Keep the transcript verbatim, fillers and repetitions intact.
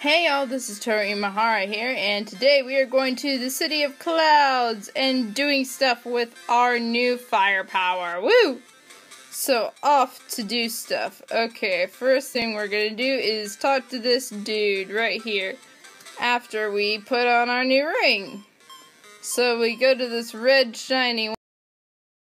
Hey y'all, this is Tori Mahara here, and today we are going to the City of Clouds and doing stuff with our new firepower. Woo! So, off to do stuff. Okay, first thing we're gonna do is talk to this dude right here after we put on our new ring. So we go to this red shiny